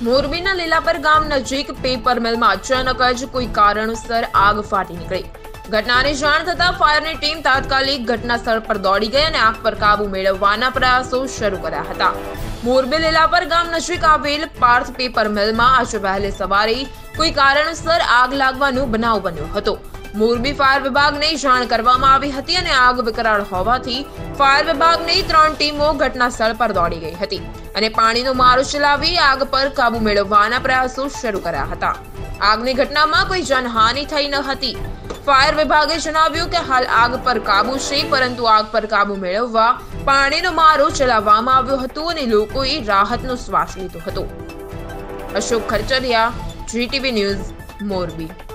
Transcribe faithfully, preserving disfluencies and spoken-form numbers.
મોરબીના લીલાપર ગામ નજીક પેપર મિલમાં અચાનક જ કોઈ કારણોસર આગ ફાટી નીકળી। ઘટનાની જાણ થતાં ફાયરની ટીમ તાત્કાલિક ઘટના સ્થળ પર દોડી ગઈ અને આગ પર કાબુ મેળવવાના પ્રયાસો શરૂ કર્યા હતા। મોરબી લીલાપર ગામ નજીક આવેલ પાર્થ પેપર મિલમાં આજે વહેલી સવારે કોઈ કારણોસર આગ લાગવાનો બનાવ બન્યો હતો। મોરબી ફાયર વિભાગને જાણ કરવામાં આવી હતી અને આગ વિકરાળ હોવાથી ફાયર વિભાગની ત્રણ ટીમો ઘટના સ્થળ પર દોડી ગઈ હતી અને પાણીનો મારો ચલાવી આગ પર કાબુ મેળવવાના પ્રયાસો શરૂ કર્યા હતા। આગની ઘટનામાં કોઈ જાનહાનિ થઈ ન હતી। ફાયર વિભાગે જણાવ્યું કે હાલ આગ પર કાબુ છે, પરંતુ આગ પર કાબુ મેળવવા પાણીનો મારો ચલાવવામાં આવ્યો હતો અને લોકોએ રાહતનો શ્વાસ લીધો હતો। Ashok Kharachariya, GTV news, Morbi.